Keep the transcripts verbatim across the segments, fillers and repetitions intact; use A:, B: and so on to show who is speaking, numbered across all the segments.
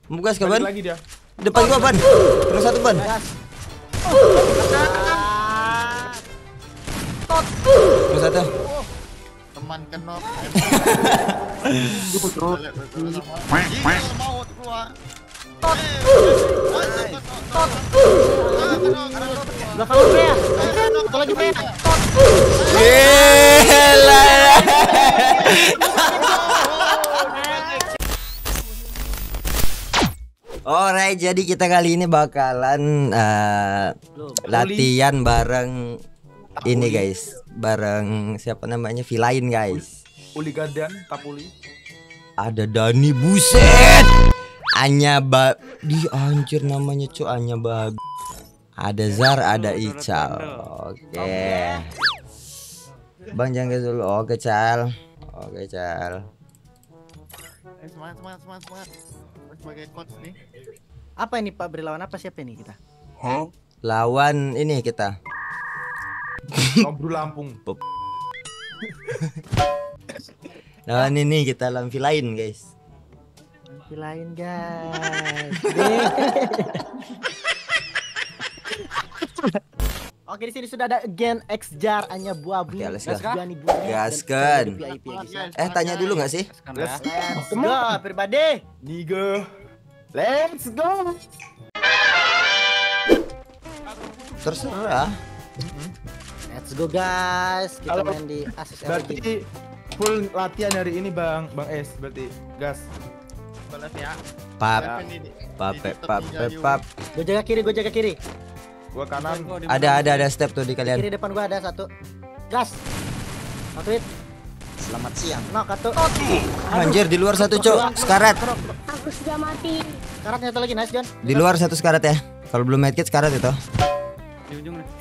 A: Mau gas ke
B: Balik
A: ban?
B: lagi dia.
A: Depan gua ban. Terus satu ban. Terus satu.
C: Teman kenop.
D: Belakang lu ya. Satu lagi ya.
A: Gila. Alright, jadi kita kali ini bakalan uh, latihan bareng ini guys, bareng siapa namanya Villain guys.
B: Uli Gadan, Tapuli.
A: Ada Dani, buset. Anya ba di anjir namanya cu Anya ba. Ada Zar, ada Ical. Oke. Bang jangan gas dulu. Oke, Cal. Oke, Cal.
C: Semangat, semangat, semangat, semangat. Sebagai coach nih.
D: Apa ini Pak Bri, lawan apa siapa ini kita?
A: Huh? Lawan ini kita.
B: Ngobrol Lampung.
A: Lawan ini kita lawan Villain guys.
D: Villain guys. Oke, di sini sudah ada Gen X Jar, Anya Buabu.
A: Oke, let's go.
D: Gani Buaya,
A: Gaskan.
D: dan V I P ya, guys, ya.
A: Eh tanya dulu nggak sih?
B: Let's
D: Let's go, everybody.
B: Niga. Let's go.
A: Terserah.
D: Let's go guys. Kita
B: Halo.
D: main di Asus R O G.
B: Berarti full latihan hari ini Bang, Bang S. Berarti gas.
C: Balas ya.
A: Pap,
C: Ini-
A: pap,
C: di- di-
A: pap,
C: di-
A: pap,
C: di-
A: pap.
D: Gue jaga kiri, gue jaga kiri.
B: Gua kanan.
A: Ada ada ada step tuh di
D: Kiri
A: kalian.
D: depan gua ada satu. Gas. Satu hit.
E: Selamat siang.
D: Knock satu.
A: Anjir di luar satu cok. Sekarat.
F: Aku sudah mati.
D: Karatnya satu lagi, nice John.
A: Di luar satu sekarat ya. Kalau belum medkit sekarat itu.
E: Di ujung nih.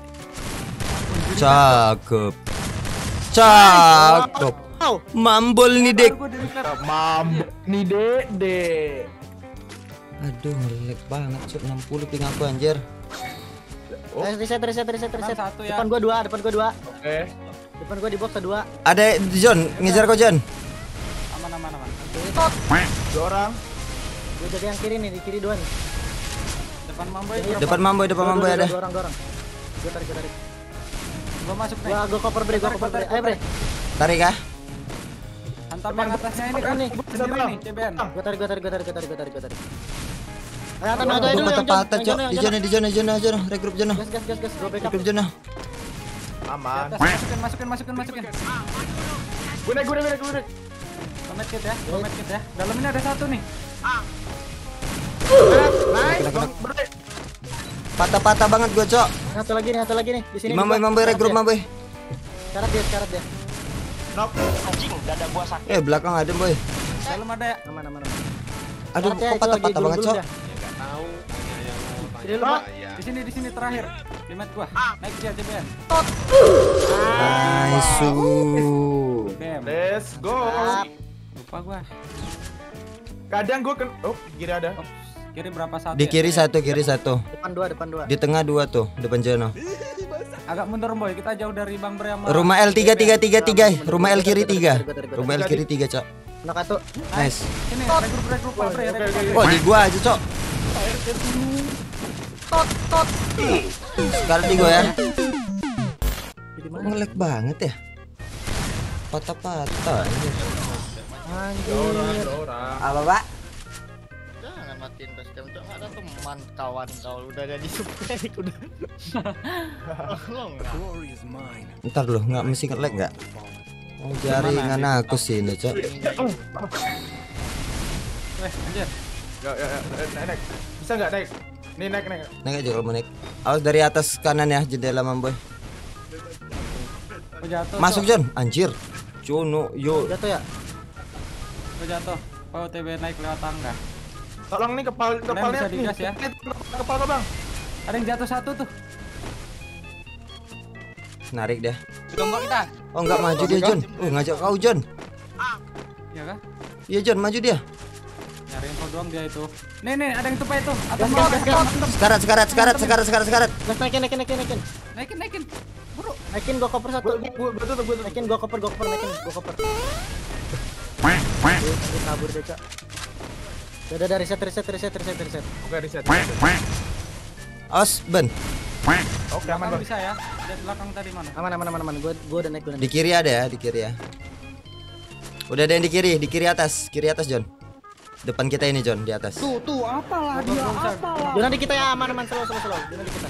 A: Cakep. Cakep.
D: Wow.
A: Mambol nih dek.
B: Mambuk nih Dek.
A: Aduh ngelag banget cok. enam puluh ping aku anjir.
B: Oh.
D: Reset, reset, reset, reset.
E: Satu ya.
D: Depan gua dua, depan gua dua.
B: Oke.
D: Depan gua di box ada dua.
A: Ada John, ngejar kau John.
E: Aman aman aman.
B: Dua orang.
D: Gua jaga yang kiri nih, di kiri dua nih.
E: Depan Mamboy.
A: Depan Mamboy, depan
D: Dua,
A: Mamboy
D: dua,
A: ada.
D: Dua orang, dua orang. Gua tarik, gua tarik.
E: Gua masuk nih.
D: Gua gua cover Bre, gua cover Bre. Ayo Bre.
A: Tarik ah.
E: Hantam yang atasnya ini kan nih. Sendiri nih C B N.
D: Gua tarik, gua tarik, gua tarik, gua tarik, gua tarik, gua tarik. Ayo, Atan, ayo, ayo,
A: Aduh
D: ayo,
A: patah-patah
D: ayo,
A: cok.
D: ayo,
A: Di
D: ayo,
A: John, di John, di John, di John. Regroup John.
D: Gas, gas, gas, gas. Gua backup.
A: Regroup John.
B: Aman.
E: Atas, masukin masukin masukin masukin.
B: Gue naik, gue naik, gue naik, gue naik.
E: Gua medkit ya. Gua medkit ya. Dalam ini ada satu nih.
B: Nice. Bang, Bre.
A: Patah-patah banget gua cok.
D: Satu lagi nih, satu lagi nih. Di sini.
A: Di Mamboy, Mamboy regroup Mamboy.
D: Karat dia, karat dia.
B: Knock.
A: Eh belakang ada boy.
E: Dalam ada ya.
D: Aman, aman, aman.
A: Aduh
D: Karatnya
A: kok
D: itu
A: patah-patah
D: lagi
A: banget
D: gulung-gulung
A: cok.
D: dah. Sini lu, Pak.
E: Di sini di sini terakhir. Di mat gua. Naik dia C B N.
A: Nice.
E: Bam.
B: Let's go.
E: Lupa gua.
B: Kadang gue kan, oh kiri ada.
E: Oh, kiri berapa satu?
A: Di
E: ya?
A: kiri satu, kiri satu.
D: Depan dua, depan dua.
A: Di tengah dua tuh, depan Jono.
E: Agak mundur Boy. Kita jauh dari Bang Bre sama.
A: Rumah L tiga tiga tiga tiga. Rumah L kiri tiga. Rumah L kiri tiga cok.
D: Knock satu.
A: Nice.
E: Sini regroup regroup Bang Bre.
B: Oke, oke,
E: regroup.
B: oke.
A: Oh di gua aja cok. Sekarang di gua ya.
D: Di
A: Kok
D: mana?
A: ngelag banget ya? Patah-patah anjir.
B: Dua orang,
D: Anjir.
B: dua orang.
A: Apa pak?
C: Jangan matiin basecamp, Cok. Ada teman kawan kau udah ada di subscribe udah. Tolong lah.
A: Ntar loh, nggak mesti ngelag nggak? Oh jaringan aku sih ini cok.
E: Eh anjir.
B: Ya, ya, ya, naik, naik. Bisa nggak naik? Nih naik, naik.
A: Naik aja kalau mau naik. Awas dari atas kanan ya jendela Mamboy.
E: Gua jatuh.
A: Masuk John, anjir. Jono, yo.
D: Jatuh ya?
E: Gua jatuh. Kau T B naik lewat tangga.
B: Tolong nih kepal kepalanya
E: bisa digas ya.
B: Kepal kau Bang.
E: Ada yang jatuh satu tuh.
A: Narik deh.
E: Sudah enggak kita?
A: Oh nggak maju dia John. Oh ngajak kau John.
E: Iya kah?
A: Iya John, maju dia.
E: Nyari info doang dia itu. Nih nih ada yang tupai tuh. Atas
D: Gas,
E: bawah,
D: gas,
E: gas,
D: gas.
E: gas.
A: Sekarat, sekarat, sekarat, sekarat, sekarat, sekarat.
D: Gas, naikin, naikin, naikin, naikin.
E: Naikin naikin. Buru.
D: Naikin gua cover satu.
B: Gue gue gue tutup, gue tutup.
D: Naikin gua cover, gua cover, naikin, gua cover. Dia kabur deh, Cak. Udah, udah, reset, reset, reset, reset, reset.
B: Oke, reset.
A: Os, Ben.
B: Oke, aman
E: Belakang
B: bang.
E: bisa ya. Lihat belakang tadi mana?
D: Aman, aman, aman, aman. Gue, gue udah naik, gue udah
A: Di
D: naik.
A: kiri ada ya, di kiri ya. Udah ada yang di kiri, di kiri atas, kiri atas John. Depan kita ini John, di atas.
E: Tuh, tuh, apalah dia, apalah.
D: Jona di kita ya, aman, aman, slow, slow, slow. Jona di kita.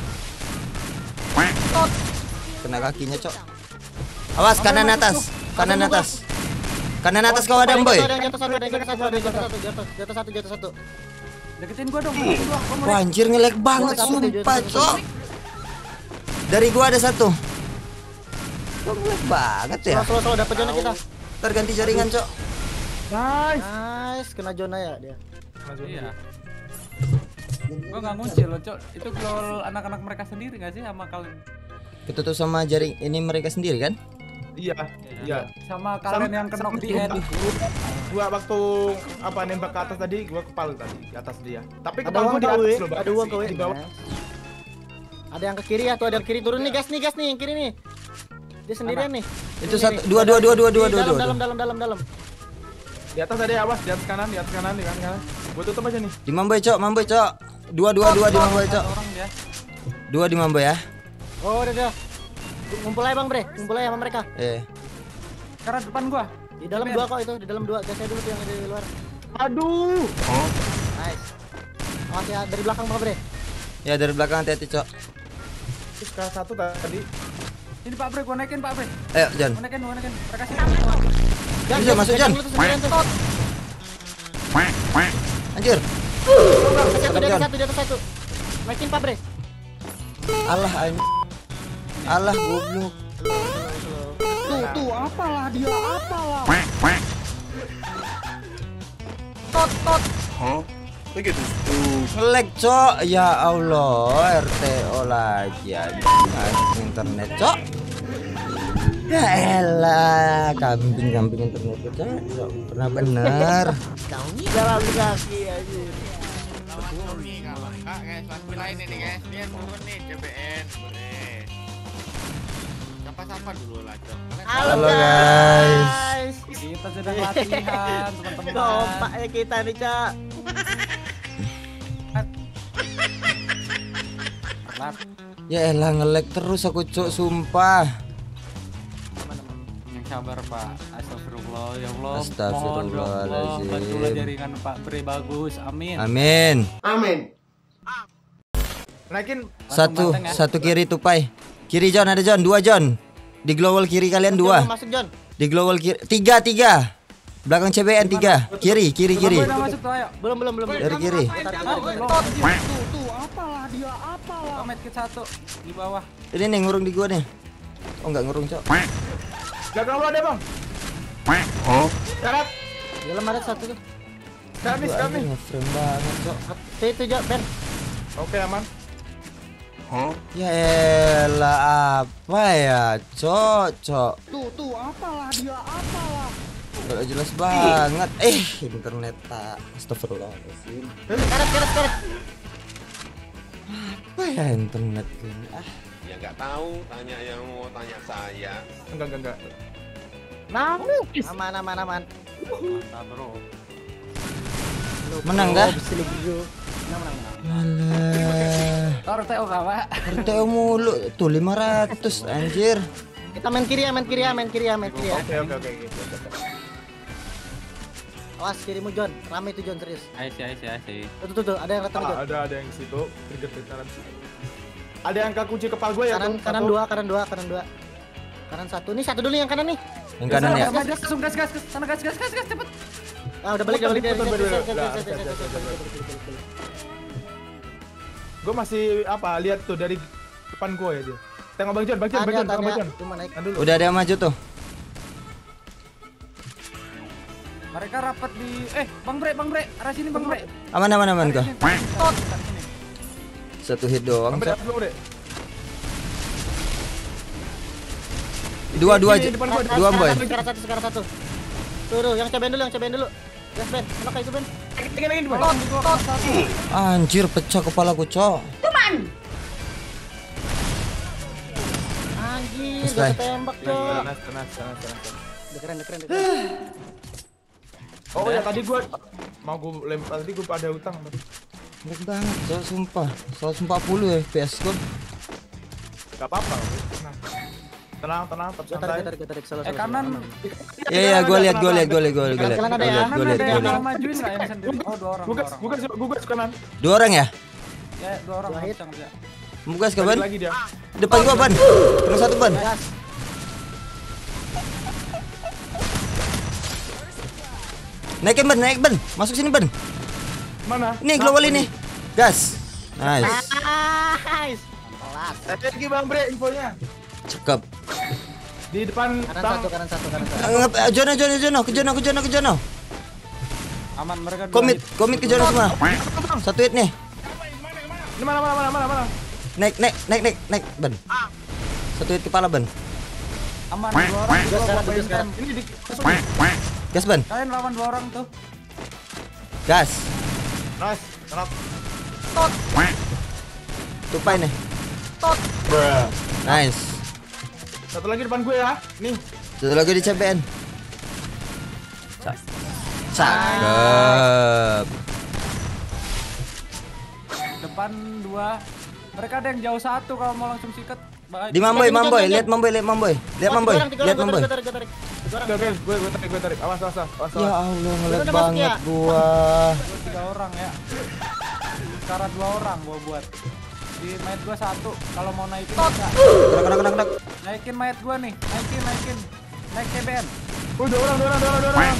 A: Kena kakinya, Cok. Awas kanan atas, kanan atas. Kanan atas kau ada, Boy.
D: Ada yang jatuh satu, ada yang jatuh satu, ada yang jatuh satu, jatuh, jatuh satu, jatuh satu.
E: Deketin gua dong, deketin gua. Gua mau
A: Wah, anjir ngelek banget sumpah, Cok. Dari gua ada satu. Kok ngelek banget ya?
D: Slow, slow, slow, dapat Jona kita.
A: Ntar ganti jaringan, Cok.
B: Nice.
D: Nice, kena Jona ya dia.
E: Iya. Gua nggak ngunci loh, Cok. Itu gol anak-anak mereka sendiri nggak sih sama kalian?
A: Ketutup sama jaring ini mereka sendiri kan?
B: Iya, iya.
E: Sama kalian yang kenok di head.
B: Gua waktu apa nembak ke atas tadi, gua kepal tadi di atas dia. Tapi
D: Ada
B: kepal
D: uang
B: gua di
D: kau,
B: atas
D: we.
B: loh, Bang.
D: Ada uang kau, we.
B: Di bawah.
D: Ada yang ke kiri ya, tuh ada yang kiri turun nih, gas nih, gas nih, yang kiri nih. Dia sendirian nih.
A: Itu satu, dua, dua, dua, dua, dua,
D: Di
A: dua,
D: dalam,
A: dua.
D: dalam, dalam, dalam, dalam.
B: Di atas ada awas, di atas kanan, di atas kanan, di kanan kanan. Gua tutup aja nih.
A: Di Mamboy, Cok, Mamboy, Cok. Dua, dua, dua di Mamboy, Cok.
E: Orang dia.
A: Dua di Mamboy ya.
D: Oh, udah, udah. Ngumpul aja Bang Bre, ngumpul aja sama mereka.
A: Eh.
E: Sekarang depan gua.
D: Di dalam dua kok itu, di dalam dua. Gas aja dulu tuh yang di luar.
B: Aduh.
D: Nice. Awas ya, dari belakang Bang Bre.
A: Ya dari belakang hati-hati, Cok.
B: Terus kelas satu tadi.
E: Ini Pak Bre, gua naikin Pak Bre.
A: Ayo, Jan.
E: Gua naikin, gua naikin. Mereka sih.
D: Jan,
A: Bisa masuk, Jan.
D: lu tuh sendirian tuh.
A: Anjir.
D: Satu, di atas satu, di atas satu. Naikin Pak Bre.
A: Alah anjir. Alah goblok.
E: Tuh, tuh, apalah dia, apalah.
D: Tot, tot.
A: Ngelek, Cok. Ya Allah, R T O lagi anjing internet, Cok. Ya elah, kambing-kambing internet itu, Cok. Cok, pernah bener.
D: Jalan kaki aja.
C: Nih kalau enggak guys, lagu lain ini guys. Dia turun nih C B N. Boleh. Sapa-sapa dulu lah, Cok.
A: Halo, guys.
E: Kita sedang latihan, teman-teman.
D: Kompaknya kita nih, Cak.
E: Lat.
A: Ya elah ngelek terus aku, Cok, sumpah.
E: Yang sabar Pak. Astagfirullah ya Allah.
A: Astagfirullahaladzim.
E: Mohon ya Allah, bantulah jaringan Pak Bre bagus. Amin.
A: Amin.
B: Naikin.
A: Satu,
E: Banteng, ya.
A: satu kiri tupai. Kiri John, ada John, dua John. Di global kiri kalian dua.
D: Masuk John.
A: Di global kiri tiga tiga. Belakang C B N tiga. Kiri kiri kiri.
E: Gua udah masuk tuh, ayo.
D: Belum, belum, belum.
A: Dari kiri.
E: Ah, belum. Tuh, tuh, apalah dia, apalah. Medkit kit satu di bawah.
A: Ini nih ngurung di gua nih. Oh enggak ngurung, Cok.
B: Belakang lu ada, Bang. Syarat.
D: Di dalam ada satu tuh.
B: Sekarang nih, sekarang nih.
A: Ngeframe banget, Cok.
D: Itu, itu, John, Ben.
B: Oke, aman.
A: Ya elah apa ya, Cok, Cok.
E: Tuh, tuh, apalah dia, apalah.
A: Gak jelas banget. Eh, internet tak. Astagfirullahaladzim.
D: Karet, karet, karet.
A: Apa ya internet ini? Ah,
F: Ya nggak tahu, tanya yang mau tanya saya.
B: Enggak, enggak, enggak.
D: Mau. Aman, aman, aman.
E: Mantap, Bro.
A: menang dah.
D: Bisa lu bro. Menang, menang, menang.
A: Alah.
E: Taruh T O kah, Pak?
A: R T O mulu tuh lima ratus anjir.
D: Kita main kiri ya, main kiri ya, main kiri ya, main kiri ya.
B: Oke, oke, oke, oke.
D: Awas kirimu John, rame itu John serius.
E: Ayo sih, ayo sih, ayo sih.
D: Tuh, tuh, tuh, ada yang datang
B: Ah,
D: John.
B: ada ada yang di situ, trigger ke kanan. Ada yang ke kunci kepal gue ya,
D: Kanan,
B: tuh.
D: kanan
B: Satu.
D: dua, kanan dua, kanan dua. Kanan satu, nih satu dulu nih yang kanan nih.
A: Yang kanan ya.
E: Gas, gas, langsung gas, gas, gas. Sana gas, gas, gas, gas, cepet.
D: Ah, udah balik, udah balik, udah
B: Betul,
D: balik.
B: betul,
D: Set, set,
B: betul.
D: set, set, set, set, set, set.
B: Gue masih apa? Lihat tuh dari depan gue ya dia. Tengok Bang John, Bang John,
D: Ada,
B: Bang John, tengok Bang
D: ada.
B: John.
D: Cuma naik.
B: Kan dulu.
A: Udah ada yang maju tuh.
E: Mereka rapat di eh Bang Bre, Bang Bre, arah sini Bang Bre.
A: Aman aman aman kah?
E: Tot.
A: Satu hit doang.
B: Sampai
A: Cok.
B: atas dulu deh.
A: Dua dua
B: Ini,
A: aja.
B: depan gua, depan
A: Dua
B: gua.
A: boy.
D: Sekarang satu, sekarang satu. Tuh, tuh, yang cobain dulu, yang cobain dulu. Gas Ben, enak kayak itu Ben.
B: Tinggal lagi di bawah.
E: Tot, tot, satu.
A: Anjir pecah kepalaku, Cok.
D: Anjir,
A: Selesai.
D: gak ketembak Cok.
B: Tenang, tenang, tenang, tenang.
D: Udah keren, udah keren, udah keren.
B: Oh ya tadi gua mau gua lempar tadi gua ada utang tadi.
A: Nggak banget, Cok, sumpah. seratus empat puluh F P S gua.
B: Gak apa-apa. Tenang. Tenang, tenang, tetap
D: Gue tarik,
B: santai.
D: gue tarik, gue tarik. Salah,
E: Eh
D: salah,
E: kanan.
D: salah.
A: Iya iya, gua lihat, gua lihat, gua lihat, gua lihat, gua lihat,
D: Kanan ada
A: gua
D: ya?
A: lihat, gua lihat,
E: Ada
A: gua
E: yang
A: lihat.
E: mau majuin nggak yang sendiri? Oh dua orang.
B: Gua
E: Dua
B: gas,
E: orang.
B: gua gas, gua gas kanan.
A: Dua orang ya?
E: Ya dua orang.
D: Wahid.
E: Bisa nggak?
A: Mugas ke
B: Lagi
A: ban?
B: lagi dia.
A: Depan gua ban. Terus satu ban.
D: Gas.
A: Naikin ban, naik ban. Masuk sini ban.
B: Mana?
A: Ini global ini. Gas. Nice.
D: Nice. Kelas.
B: Eh, lagi Bang Bre infonya.
A: Cakep.
B: Di depan
D: Kanan
B: tang.
D: satu, kanan satu, kanan satu.
A: Ngep, eh, Jono, Jono, Jono, ke Jono, ke Jono, ke Jono.
E: Aman mereka. dua
A: Komit,
E: hit.
A: komit ke Jono semua. Satu hit nih.
B: Ini mana mana mana mana mana.
A: Naik, naik, naik, naik, naik ban. Satu hit kepala ban.
E: Aman dua orang.
D: Gas sekarang, gas sekarang.
B: Ini di masuk.
A: Gas ban.
E: Kalian lawan dua orang tuh.
A: Gas.
B: Nice. Tenang.
A: Tupai nih. Nice.
B: Satu lagi depan gue ya. Nih.
A: Satu lagi di C B N. Cakep.
E: Depan dua. Mereka ada yang jauh satu kalau mau langsung sikat. Baik.
A: Di Mamboy, Mamboy, lihat Mamboy, lihat Mamboy. Lihat
D: Oh,
A: Mamboy,
D: tiga orang, tiga
A: lihat
D: orang,
A: Mamboy.
D: Gue tarik, gue tarik, gue tarik.
B: Oke, oke, gue gue tarik, gue tarik. Awas, awas, awas.
A: Ya
B: awas.
A: Allah, ngeliat
D: Udah masuk
A: banget
D: ya?
A: gua.
E: Gua tiga orang ya. Sekarang dua orang gua buat. Di mayat gua satu. Kalau mau naikin bisa.
A: Kena, kena, kena, kena.
E: Naikin mayat gua nih. Naikin, naikin. Naik C B N.
B: Oh, dua orang, dua orang, dua orang, dua orang.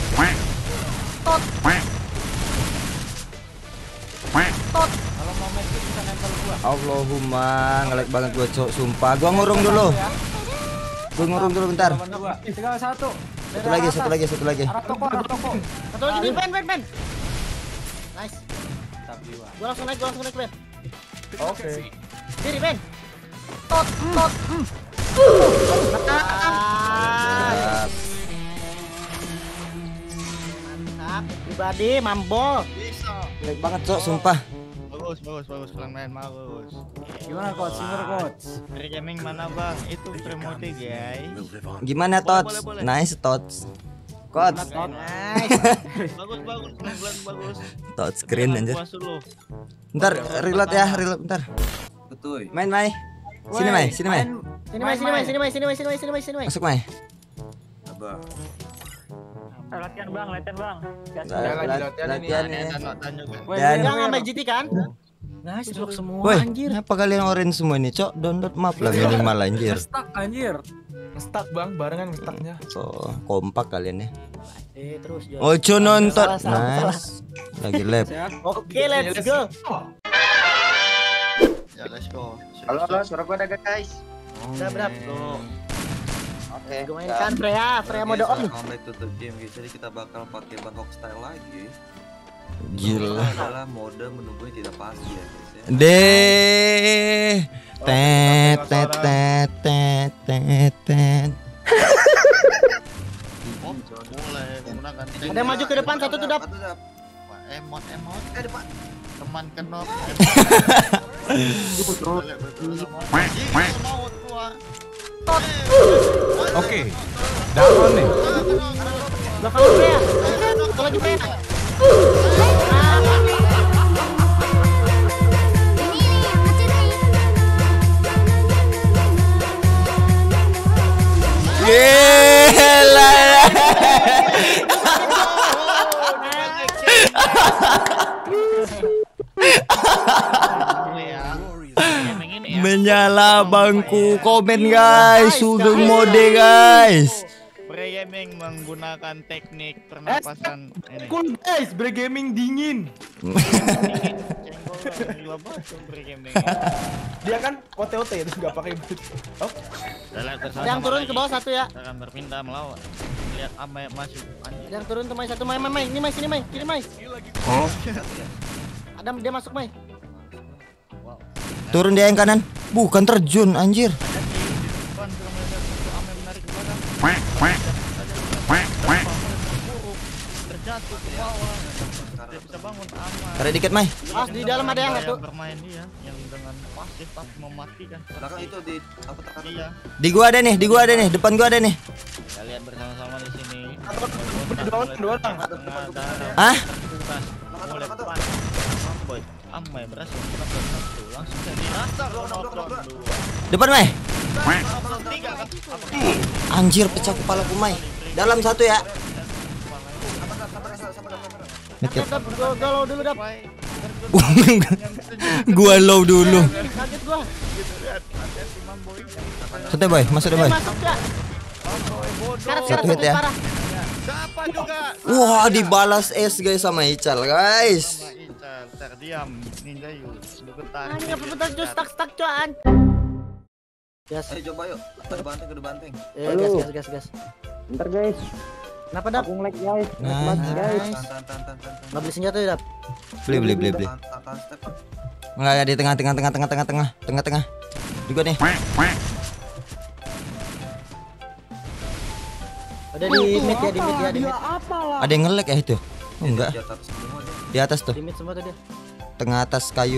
E: Kalau mau magic bisa nempel gua.
A: Allahumma, ngelag banget gua, Cok, sumpah. Gua ngurung dulu.
E: Ya.
A: Gua ngurung dulu bentar.
E: Lawan gua. Tinggal satu. Dari
A: Satu lagi,
E: arah
A: satu
E: atas.
A: lagi, satu lagi.
E: Arah toko, arah toko.
D: Satu lagi nih, Ben, Ben, Ben. Nice.
E: Tapi gua.
D: Gue langsung naik, gue langsung naik, Ben.
B: Oke.
D: Kiri, Ben. Tot, tot.
A: Mantap.
D: Mantap. Pribadi, mambo.
C: Bisa.
A: Ngelag banget, Cok, sumpah.
C: Bagus, bagus, bagus. Pelan main bagus.
E: Gimana coach? Singer coach.
C: Free gaming mana bang? Itu free mode guys.
A: Gimana, Tots?
C: boleh, boleh.
A: Nice, Tots. Coach,
D: Nice.
C: Bagus, bagus. Pelan bagus.
A: Tots screen anjir.
C: Puas dulu.
A: Bentar, reload ya, reload bentar.
G: Betul.
A: Main, Mai. Sini, Mai, sini, Mai.
D: Sini, Mai, sini, Mai, sini, Mai, sini, Mai, sini, Mai, sini, Mai, sini, Mai.
A: Masuk, Mai.
G: Abang.
H: Latihan bang, latihan bang.
B: lagi latihan ini.
A: Latihan ya.
C: Dan latihan juga.
E: Woi,
A: Dan-
E: Wir,
D: Yang
E: Wir.
D: sama G T kan? Nice, drop semua
A: Woi,
D: anjir.
A: apa kalian orange semua ini, Cok? Download map lah minimal anjir.
E: Stuck anjir.
B: Stuck bang, barengan stucknya.
A: So, kompak kalian ya.
D: Eh, terus Jo.
A: Ojo nonton.
D: Salah, salah,
A: Nice. Lagi lab.
E: Sehat.
D: Oke, let's go.
C: Ya let's go.
G: Halo, halo, suara gua ada guys.
D: Udah berapa?
G: Oke.
D: Gue mainkan Freya, Freya mode on.
G: Comeback to the game guys. Jadi kita bakal pakai Bangkok style lagi.
A: Gila.
G: Adalah mode menunggu yang tidak pasti ya guys ya.
A: Deh. Tet tet tet tet tet tet.
C: Oh, boleh menggunakan tiga.
D: Ada yang maju ke depan, satu tuh dap.
G: Satu dap.
C: Wah, emot emot. Eh depan. Teman kenop.
I: Oke, down nih.
D: Belakang lu Freya. Satu lagi Freya.
A: Gila. Menyala bangku komen guys, sugeng mode guys.
C: Pre gaming menggunakan teknik pernapasan ini.
B: Cool guys, bre gaming dingin.
C: Cenggol lah, gila banget tuh pre gaming.
B: Dia kan O T O T itu nggak pakai. Oh,
D: Ada yang turun ke bawah satu ya.
C: Kita akan berpindah melawan. Lihat apa yang masuk. Anjir.
D: Ada yang turun tuh Mai, satu Mai, Mai, Mai. Ini Mai, sini Mai, kiri Mai. Ada dia masuk Mai.
A: Turun dia yang kanan. Bukan terjun anjir.
C: Depan sudah melihat satu ame menarik ke belakang. Terjatuh ke bawah. tidak bisa bangun aman.
A: Tarik dikit, Mai.
D: Mas di dalam ada yang satu.
C: bermain dia yang dengan pasif tapi mematikan.
G: Belakang itu di apa tekan?
C: Iya.
A: Di gua ada nih, di gua ada nih, depan gua ada nih.
C: Kalian bersama-sama di sini.
B: Dua orang, dua orang.
A: Hah?
C: Mulai depan. Boy, amai berhasil menang satu. Langsung saya dirasa knockdown dua.
A: Depan, Mai.
C: Langsung tiga kan?
A: Anjir, pecah kepalaku, Mai. Dalam satu ya. Medkit.
D: Dap, gua galau dulu dap.
A: Gua low dulu.
D: Kaget gua.
A: Santai, Boy. Masuk deh, Boy.
D: Masuk ya. Sekarang
A: Satu
D: sekarang
A: hit ya.
D: parah.
C: Siapa juga?
A: Wah, dibalas es guys sama Ical, guys.
C: Sama Ical, terdiam Ninja Yu. Sebentar.
D: Anjing apa bentar just stuck stuck cuan. Gas.
G: Ayo coba yuk. Ke banteng ke banteng.
D: Eh, gas gas gas gas.
H: Bentar guys.
D: Kenapa dap?
H: Aku nge-lag guys.
A: Nah,
D: Nice.
G: Tan tan tan tan tan.
D: Nggak beli senjata ya dap?
A: beli beli beli beli.
G: Tan tan tan step.
A: Enggak ya, di tengah tengah tengah tengah tengah tengah tengah tengah. Juga nih.
D: Ada di mid ya, di mid ya, di mid.
A: Ada yang nge-lag ya itu? Oh, enggak.
G: Di atas semua dia.
A: Di atas tuh.
D: Di mid semua tadi.
A: Tengah atas kayu.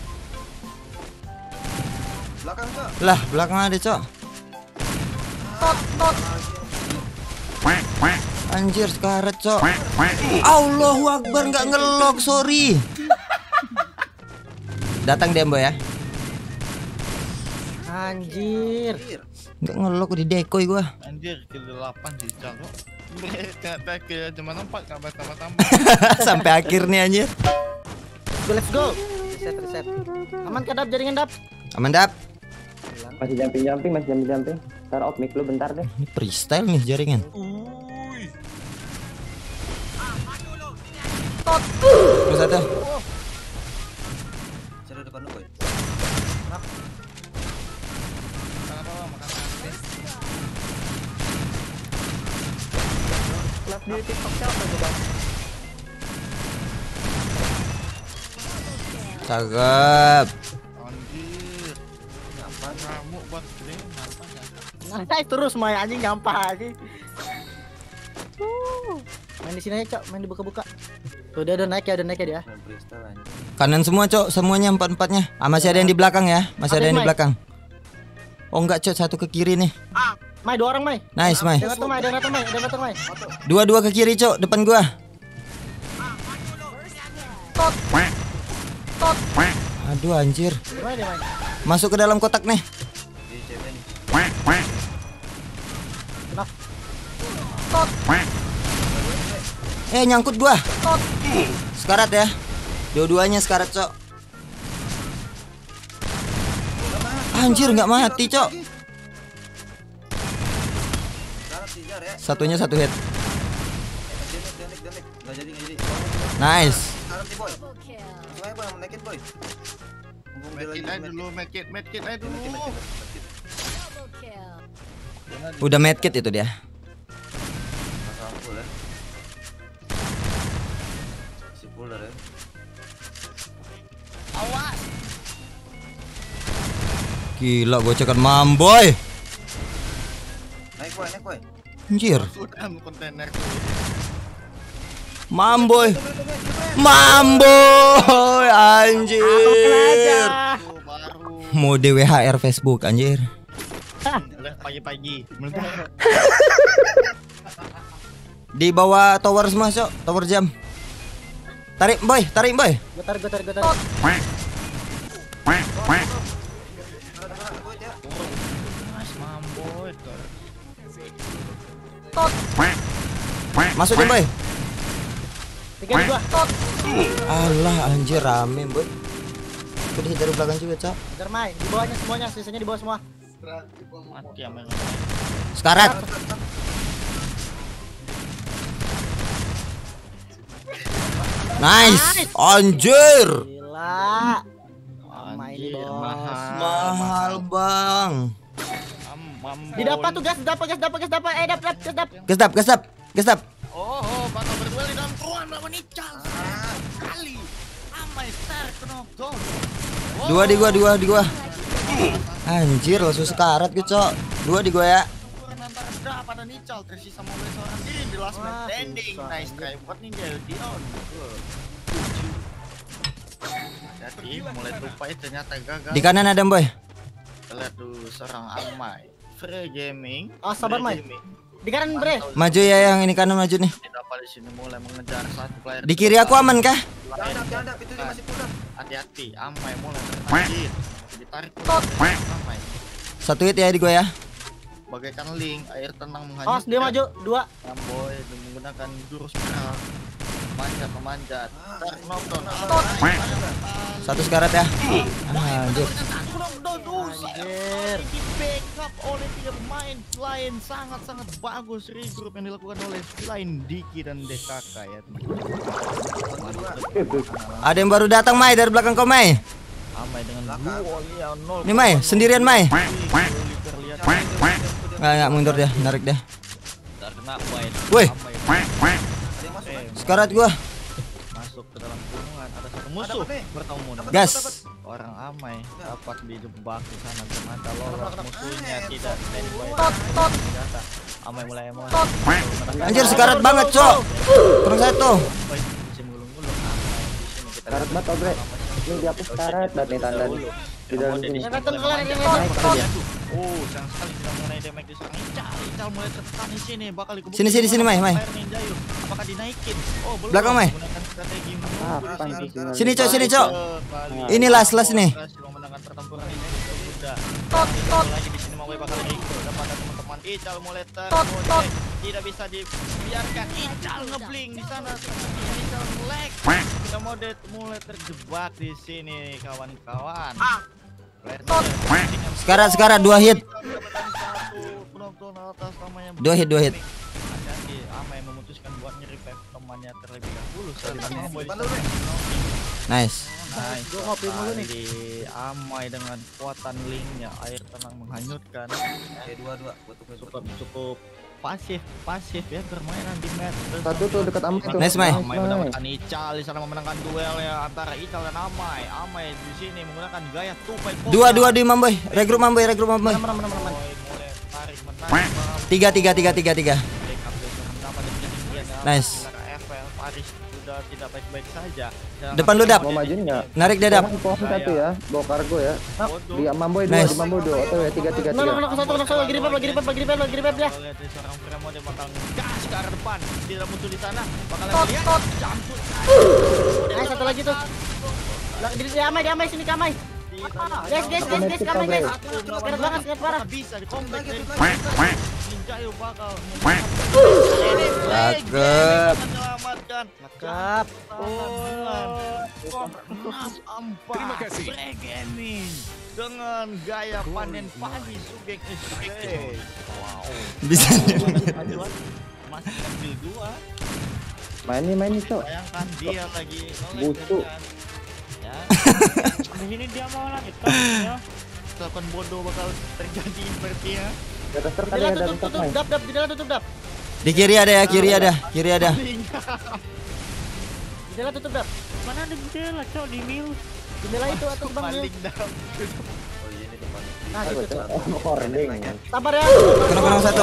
G: Belakang Cok.
A: Lah, belakang ada, Cok. Anjir, sekarat, Cok. Allahu Akbar, nggak ngelok, sorry. Datang dia, Boy ya.
D: Anjir.
A: Nggak ngelok di decoy gua.
C: Anjir, kill delapan di Ical kok. Ternyata kill cuma empat enggak bertambah-tambah.
A: Sampai akhir nih anjir.
D: Go, let's go. Reset reset. Aman kan dap jaringan dap?
A: Aman, Dap.
H: Masih jumping-jumping, masih jumping-jumping. Ntar off mic lu bentar deh.
A: Ini freestyle nih jaringan. Terus satu.
G: Cari depan lu, Boy.
H: Live di TikTok siapa tuh bang?
A: Cakep.
C: Anjir. Nyampah ngamuk buat gede, nyampah nyampah.
D: Nice terus main anjing nyampah lagi. Uh, main di sini aja, Cok. Main dibuka-buka. Tuh dia udah naik ya, udah naik ya dia.
G: Main freestyle aja.
A: Kanan semua, Cok, semuanya empat-empatnya. Ah, masih ada yang di belakang ya. Masih ada yang di belakang. Oh enggak, Cok, satu ke kiri nih.
D: Mai dua orang, Mai.
A: Nice, Mai.
D: Ada ngatur, Mai, ada ngatur, Mai, ada ngatur, Mai.
A: Dua-dua ke kiri, Cok, depan gua. Aduh anjir.
D: Gimana dia, Mai?
A: Masuk ke dalam kotak nih.
G: Di C B nih.
A: Eh, nyangkut gua. Sekarat ya. Dua-duanya sekarat, Cok. Anjir, nggak mati, Cok.
G: Sekarang tijar ya.
A: Satunya satu hit.
G: Denik denik denik. Enggak jadi enggak jadi.
A: Nice.
G: Sekarang ti Boy. Langsung aja Boy, naikin Boy. Mumpung dia lagi
C: Medkit aja dulu, medkit, medkit aja dulu.
A: Udah medkit itu dia.
G: Pasang full ya. Si full ya.
A: Gila, gocekan mamboy.
G: Naik Boy, naik Boy.
A: Anjir.
C: Sudah kontainer.
A: Mamboy. Mamboy anjir.
C: Tuh baru.
A: Mode W H R Facebook anjir.
C: Live pagi-pagi. Meledak.
A: Di bawah tower semua, Cok. Tower jam. Tarik, Boy. Tarik, Boy.
D: Gue tarik, gue tarik, gue tarik.
C: Mas mamboy.
A: Masuk deh, Boy.
D: Tiga di gua.
A: Alah anjir rame, Boy. Aku di dari belakang juga, Cok.
D: Kejar, Mai. Di bawahnya semuanya, sisanya di bawah semua.
C: Mati ya men.
A: Sekarat. Nice. Anjir.
D: Gila. Main
C: Anjir,
D: bos.
C: mahal.
A: Mahal, Bang.
C: Am- mamboy.
D: Didapat tuh gas, dapat gas, dapat gas, dapat. Eh, dap, dap, gas, dap.
A: Gesap, gesap. Gesap.
C: Oh, oh, bakal berduel di dalam ruang melawan Ical. Kali. Amai star knockdown.
A: Dua di gua, dua di gua. Anjir, langsung sekarat gue, Cok. Dua di gua ya.
C: Ukuran antara berapa dan Ical tersisa sama seorang diri di last man
D: Wah,
C: standing.
D: susah,
C: Nice
D: anjir.
C: try buat Ninja Dion. Jadi mulai tupai ternyata gagal.
A: Di kanan ada boy.
C: Kita lihat dulu seorang Amai. Free gaming.
D: Ah, sabar,
C: Free
D: Mai.
C: gaming.
D: Di kanan, Bre.
A: Maju ya yang ini kanan maju nih.
C: Tidak pada di sini mulai mengejar satu player.
A: Di kiri aku aman kah?
G: Jangan, jangan, itu dia masih pulang.
C: Hati-hati, Amai mulai tertarik. Ditarik Amai.
A: Satu hit ya di gua ya.
C: Bagaikan link, air tenang
D: Awas
C: menghanyutkan.
D: dia maju dua.
C: Amboy menggunakan jurus merah. Manjat memanjat. Dark knockdown.
A: Satu sekarat ya. Ah, anjir.
C: Anjir. Di backup oleh tiga pemain selain sangat-sangat bagus regroup yang dilakukan oleh selain Diki dan D K K ya.
A: Ada yang baru datang Mai dari belakang kau Mai.
C: Amai dengan duo ya nol.
A: Ini Mai, sendirian Mai.
C: Terlihat
A: Nggak, nggak mundur dia, narik dia.
C: karena main.
A: Woi.
C: Amai
A: Sekarat gua.
C: masuk ke dalam kurungan, ada satu musuh bertemu dengan
A: Gas.
C: orang Amai dapat dijebak di sana ternyata lolos musuhnya tidak standby senjata. Amai mulai emosi.
A: Anjir sekarat banget, Cok. Kurang satu.
C: Masih ngulung-ngulung Amai di sini kita
H: Karat banget, Bre. Ini di hapus karat banget nih tanda nih. Di dalam sini.
D: Yang datang kelar ini.
H: Naik kali dia.
C: Oh, sayang sekali tidak mengenai damage di sana. Ical, Ical mulai tertekan di sini, bakal dikebukin.
A: Sini, sini, sini, Mai, Mai.
C: Air Ninja yuk. Apakah dinaikin? Oh, belum.
A: Belakang, Mai.
C: Menggunakan strategi menunggu
H: Ah,
C: di
H: apaan
C: sini.
H: tuh sini?
A: Sini, Cok, sini, Cok.
C: Sekali.
A: Ini last, last nih.
C: Berhasil memenangkan pertempuran ini. Sudah. Tot, lagi di sini mau bakal Rico dapat teman-teman. Ical mulai tergoda. Tidak bisa dibiarkan. Ical ngebling di sana. Ical nge-lag. Tidak mau mulai terjebak di sini, kawan-kawan.
A: Sekarat, sekarat dua hit. Dua hit, dua hit.
C: Hati-hati, Amai memutuskan buat nge-revive temannya terlebih dahulu.
A: Nice.
C: Nice.
D: Gua ngopi mulu nih.
C: Sekali. Amai dengan kekuatan linknya, air tenang menghanyutkan.
G: Oke, dua dua. Gua tunggu
C: Cukup cukup pasif pasif ya permainan di match.
H: Satu tuh dekat Amai tuh.
A: Nice, Mai.
C: Amai mendapatkan Ical di sana memenangkan duel ya antara Ical dan Amai. Amai di sini menggunakan gaya tupai.
A: Dua, dua di Mamboy. Regroup Mamboy, regroup Mamboy.
D: Mana mana mana mana.
C: Mulai tarik menarik.
A: Tiga, tiga, tiga, tiga, tiga.
C: Backup besok mendapat dari ketinggian ya.
A: Nice.
C: F L Paris sudah tidak baik-baik saja. Dan
A: Depan lu, Dap.
H: Mau majuin enggak?
A: Narik dia, Dap.
H: Pohon satu ya, bawa kargo ya.
C: Bodoh.
H: Di Mamboy dua,
A: Nice.
H: di Mamboy dua. Oke, tiga tiga
D: Nah,
H: tiga.
D: nah, nah, satu, nah, satu, lagi ribet, lagi ribet, lagi ribet, lagi ribet ya.
C: Kalau lihat dari seorang Fremo dia bakal gas ke arah depan. Tidak muncul di sana. Bakal
D: Tot,
C: lihat.
D: tot.
C: Campur.
D: Nah, satu lagi tuh. Lah, di di Amai, di Amai sini ke Amai. Guys, guys, guys, guys, ke Amai, guys. Sekarat banget, sekarat parah.
C: Bisa di komplek dari Ninja yuk bakal
A: Cakep.
C: menyelamatkan.
D: Cakep.
I: Terima kasih.
C: Gaming dengan gaya panen padi Sugeng Escape. Wow.
A: Bisa.
C: Masih ambil dua.
H: Main nih, main nih, Cok.
C: Bayangkan dia lagi
H: Busuk.
C: ya. Di sini dia mau lagi ya. Kelakuan bodoh bakal terjadi sepertinya.
H: Di atas truk
D: Di
H: ada
D: dalam
H: ada
D: tutup,
H: truk,
D: tutup,
H: Mai.
D: dap, dap, di dalam tutup, dap.
A: Di kiri ada ya, kiri ada, kiri ada.
D: Di dalam tutup, dap.
C: Mana ada jendela cok di mil.
D: Jendela itu atas bang.
C: Paling dalam.
G: Oh iya, ini depan.
D: Nah,
H: Aku,
D: gitu.
H: Cok. Oh, mau hording.
D: Sabar ya.
A: Kena kena satu.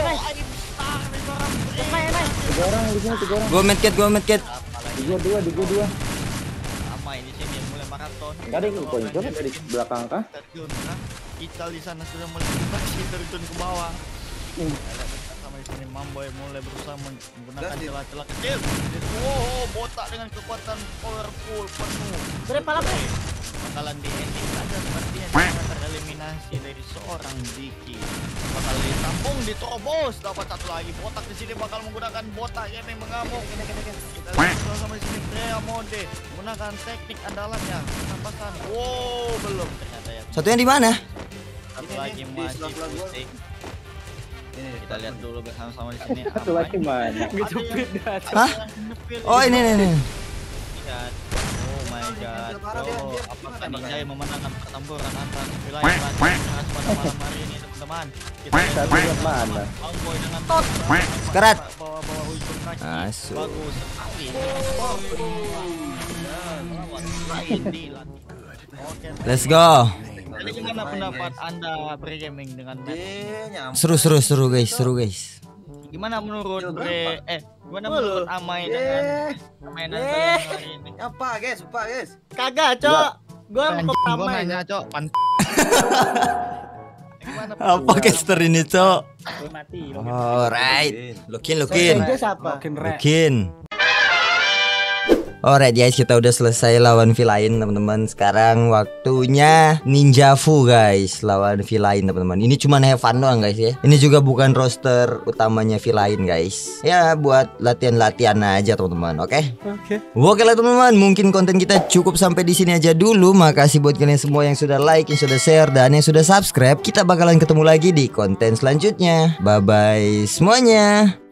D: Amai, Amai.
H: Tiga orang di sini, tiga orang.
A: Gua medkit, gua medkit.
H: Di gua dua, di gua dua.
C: Amai di sini mulai maraton.
H: Enggak ada yang koncol dari belakang kah?
C: Terjun, kan? Ical di sana sudah mulai bertaksi terjun ke bawah.
H: Hmm.
C: Sama di sini Mamboy mulai berusaha menggunakan celah-celah kecil. Wow, botak dengan kekuatan powerful penuh.
D: Berapa lama?
C: Bakalan di ending saja sepertinya karena tereliminasi dari seorang Diki. Bakal ditampung, ditobos, dapat satu lagi botak di sini bakal menggunakan botak yang mengamuk. Kita lihat sama di sini Freya mode menggunakan teknik andalannya penampasan. Wow, belum ternyata ya.
A: Satunya di mana?
C: Satu lagi masih pusing. Kita lihat dulu bersama-sama di sini.
H: Satu lagi mana?
A: Hah? Oh, ini nih. nih.
C: Lihat. Oh my god. Oh, apakah Ninja yang memenangkan pertempuran antara wilayah Raja pada malam hari ini, teman-teman? Kita
H: Satu lihat mana?
C: Mamboy dengan
A: Sekarat.
C: bawa-bawa ujung kaki.
A: Asu.
C: Bagus sekali. Oke.
A: Let's go.
C: Jadi gimana pendapat Anda pre-gaming dengan match?
G: Eh, nyampe.
A: Seru seru seru guys, seru guys.
C: Gimana menurut Bre eh Gimana menurut Amai dengan permainan kalian hari ini?
G: Apa guys? Apa guys?
D: Kagak, Cok. Gua mau ke
C: Gua
D: Amai.
C: nanya, Cok. Pan- Gimana,
A: Apa caster ini, Cok?
E: Gue mati.
A: Alright. Lokin, lokin.
D: Dia siapa?
E: Makin rek.
A: Lokin. Alright guys, kita udah selesai lawan villain teman-teman. Sekarang waktunya Ninjafu guys, lawan villain teman-teman. Ini cuma have fun doang guys ya. Ini juga bukan roster utamanya villain guys. Ya buat latihan-latihan aja teman-teman. Oke.
E: Oke.
A: Oke lah teman-teman, mungkin konten kita cukup sampai di sini aja dulu. Makasih buat kalian semua yang sudah like, yang sudah share, dan yang sudah subscribe. Kita bakalan ketemu lagi di konten selanjutnya. Bye bye semuanya.